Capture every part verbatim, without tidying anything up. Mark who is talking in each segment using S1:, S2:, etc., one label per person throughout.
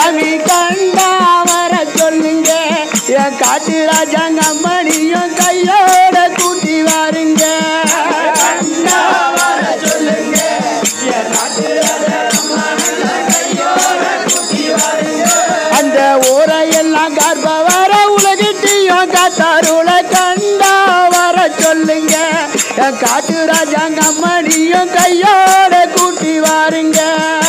S1: சாமி கண்டா வர சொல்லுங்க என் காட்டு ராஜாங்க அம்மனியும் கையோட கூட்டி வாருங்க கண்டா வர சொல்லுங்க என் காட்டு அந்த ஊரையெல்லாம் கார்ப வர உலகிட்டையும் காத்தாருள கண்டா வர சொல்லுங்க என் காட்டு ராஜாங்க அம்மனியும் கையோட கூட்டி வாருங்க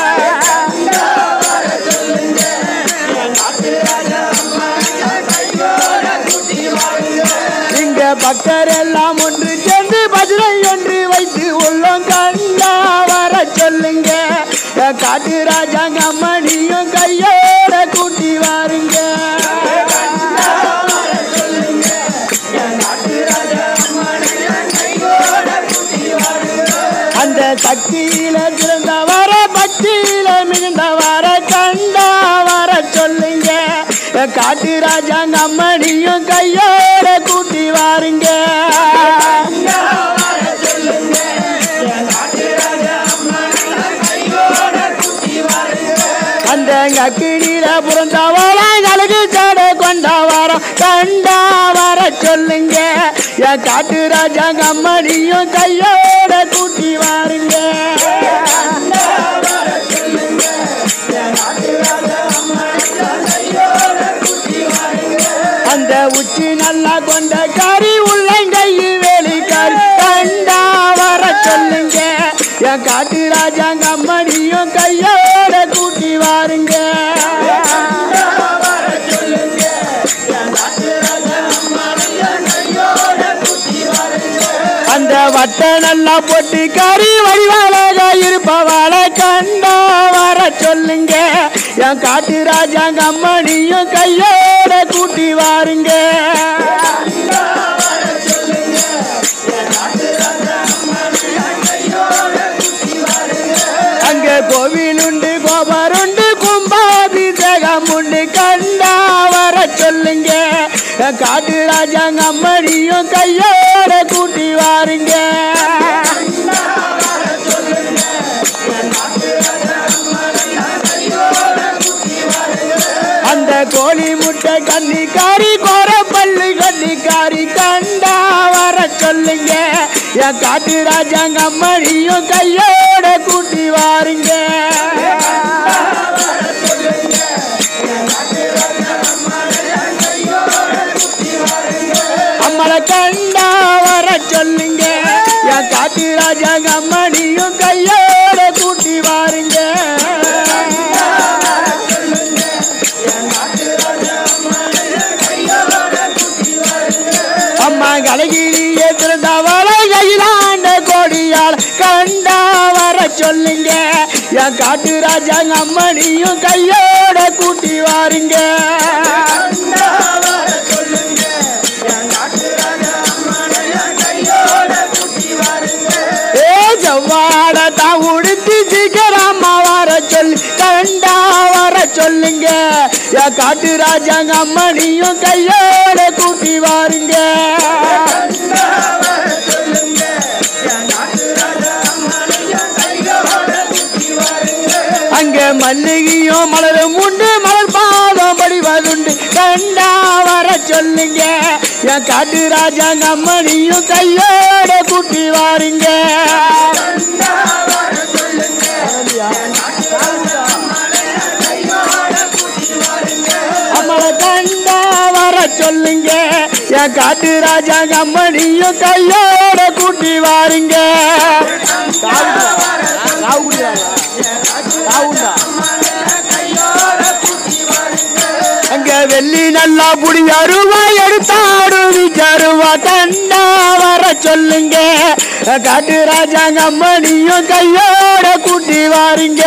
S1: இங்க பக்தர் எல்லாம் ஒன்று சேர்ந்து பஜனை ஒன்று வைத்து உள்ளோம் கண்டா வர சொல்லுங்க காட்டு ராஜாங்க அம்மனியும் கையோட கூட்டி வாருங்க அந்த சக்தியில சிறந்த வர பக்தியில மிகுந்த வர கண்டா வர சொல்லுங்க காட்டு ராஜாங்க அம்மனியும் கையோட கூட்டி வாருங்க அந்த அக்கினியில புறந்தவர அழகு சாட கொண்டவரம் கண்டா வர சொல்லுங்க என் காட்டு ராஜாங்க அம்மனியும் கையோட கூட்டி வாருங்க அந்த உச்சி நல்லா கொண்ட காரி உள்ளங்கையில் வேலைக்காரி கண்டா வர சொல்லுங்க என் காட்டு ராஜாங்க அம்மனியும் கையோட கூட்டி வாருங்க அந்த வட்ட நல்லா போட்டு கறி வடிவாளாக இருப்பவாள கண்டா வர சொல்லுங்க என் காட்டு ராஜாங்க அம்மனியும் கையோட கூட்டி வாருங்க அங்க கோவில் உண்டு கோபர் உண்டு கும்பாபிஷேகம் உண்டு கண்டா வர சொல்லுங்க காட்டு ராஜாங்க அம்மனியும் கையோட கூட்டி வாருங்க அந்த கோழி முட்டை கன்னிக்காரி கோர பல்லு கன்னிக்காரி கண்டா வர சொல்லுங்க என் காட்டு ராஜாங்க அம்மனியும் கையோட கூட்டி வாருங்க அம்மளை கண்டா வர சொல்லுங்க என் காட்டு ராஜாங்க அம்மனியும் கையோட கூட்டி வாருங்க அம்மா கலகிரியே திறந்தவளை கையிலாண்ட கோடியால் கண்டா வர சொல்லுங்க என் காட்டு ராஜாங்க அம்மனியும் கையோட கூட்டி வாருங்க ஜவ்வாட தான் உடுத்தி சீக்கிரமா வர சொல்லி கண்டா வர சொல்லுங்க என் காட்டு ராஜாங்க அம்மனியும் கையோட கூட்டி வாருங்க அங்க மல்லிகையும் மலரும் உண்டு மலர் பாதம் படிவதுண்டு கண்டா வர சொல்லுங்க என் காட்டு ராஜாங்க அம்மனியும் கையோட கூட்டி வாருங்க அம்மளை கண்டா வர சொல்லுங்க என் காட்டு ராஜாங்க அம்மனியும் கையோட கூட்டி வாருங்க அங்க வெள்ளி நல்லா புடி அருவா எடுத்தாடு விச்சருவா கண்டா வர சொல்லுங்க காட்டு ராஜாங்க அம்மனியும் கையோட கூட்டி வாருங்க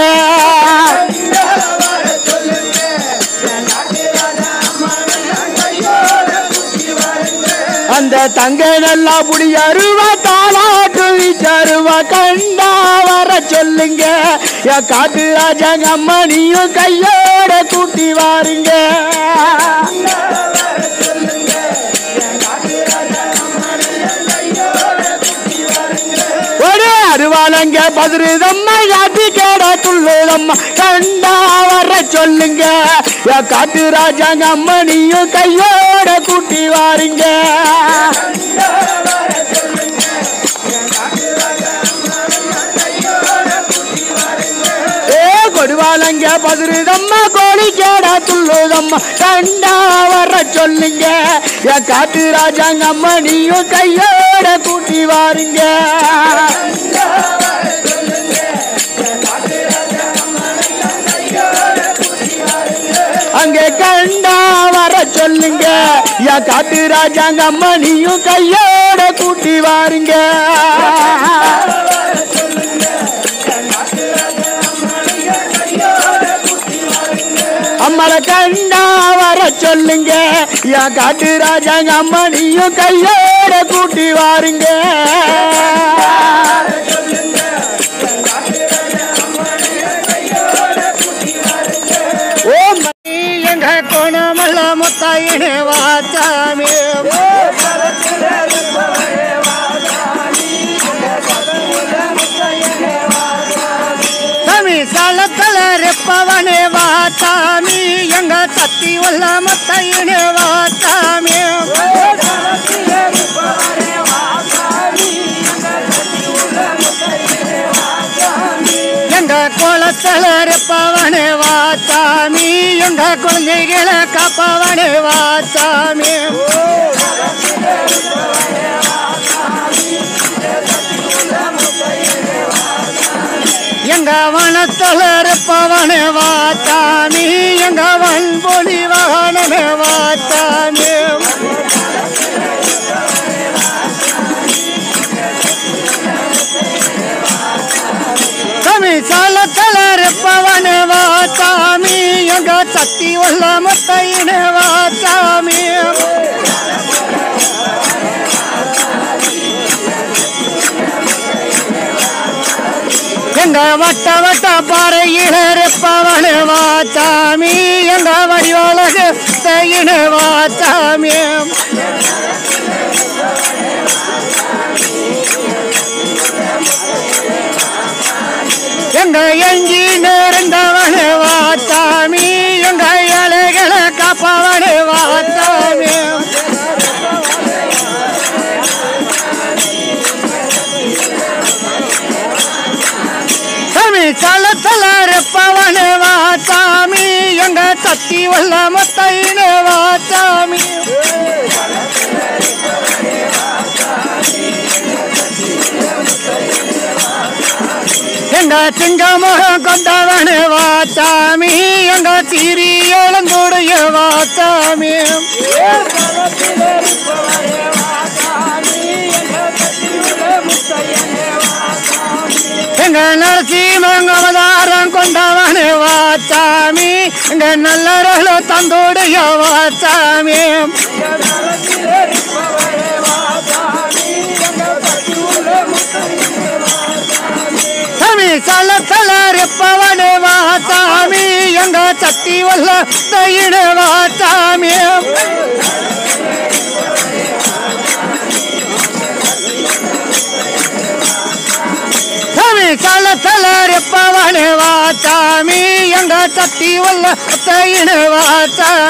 S1: அந்த தங்க நல்லா புடி அருவா தாளாட்டு விச்சருவா கண்டா வர சொல்லுங்க என் காட்டு ராஜாங்க அம்மனியும் கையோட கூட்டி வாருங்க அருவாலங்க பதிருதம்மா யாத்தி கேட துள்ளுதம்மா கண்டா வர சொல்லுங்க காட்டு ராஜாங்க அம்மனியும் கையோட கூட்டி வாருங்க கொடுவாலங்க பதுருதம்மா கோழி கேடா துள்ளுதம்மா கண்டா வர சொல்லுங்க காட்டு ராஜாங்க அம்மனியும் கையோட கூட்டி வாருங்க அங்கே கண்டா வர சொல்லுங்க காட்டு ராஜாங்க அம்மனியும் கையோட கூட்டி வாருங்க அம்மளை கண்டா வர சொல்லுங்க காட்டு ராஜாங்க அம்மனியும் கையோட கூட்டி வாருங்க ஓ மணி எங்க கோணமல்ல முத்தாயினே வாச்சாமே சாலத்தல ரெப்பவனே வாச்சாமி எங்க சத்தி உள்ள முத்தையினே வாச்சாமி எங்க கோலத்தல ரெப்பவனே வாச்சாமி எங்க குழந்தைகளை காப்பவனே வாச்சாமி எங்க வனத்தல இருப்பவனே வாச்சாமி எங்க வன்பொலி வாகனமே வாச்சாமி கமி சாலத்தல இருப்பவனே வாச்சாமி எங்க சக்தி உள்ள முத்தையினே வாச்சாமி எங்க வட்ட வட்ட பாறையில இருப்பவனே வாச்சாமி எங்க வடிவழகு தையினே வாச்சாமி எங்க எங்கி நேர்ந்தவனே வாச்சாமி எங்க இலைகளை காப்பவனே வாச்சாமி சாலத்தல ரெப்பவனே வாச்சாமி எங்க சத்தி உள்ள முத்தையினே வாச்சாமி எங்க சிங்கமுகம் கொண்டவனே வாச்சாமி எங்க சீரி இளங்கூடைய வாச்சாமி எங்க நரசிம்மங்க அவதாரம் கொண்டவனே வாச்சாமி எங்க நல்ல தந்தோடைய வாச்சாமி தமி சலத்தல ரெப்பவனே வாச்சாமி எங்க சக்தி உள்ள தையினே வாச்சாமி சாலத்தல ரெப்பவனே வாச்சாமி எங்க சக்தி உள்ள தையினே வாச்சாமி